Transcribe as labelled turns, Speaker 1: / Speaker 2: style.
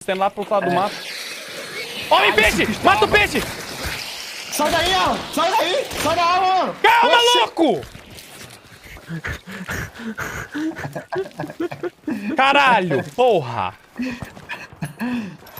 Speaker 1: Sendo lá pro outro lado do mato. Homem, peixe! Mata o peixe!
Speaker 2: Sai daí, Alan! Sai daí! Sai da água, mano!
Speaker 1: Calma,
Speaker 2: Oxi.
Speaker 1: louco! Caralho, porra!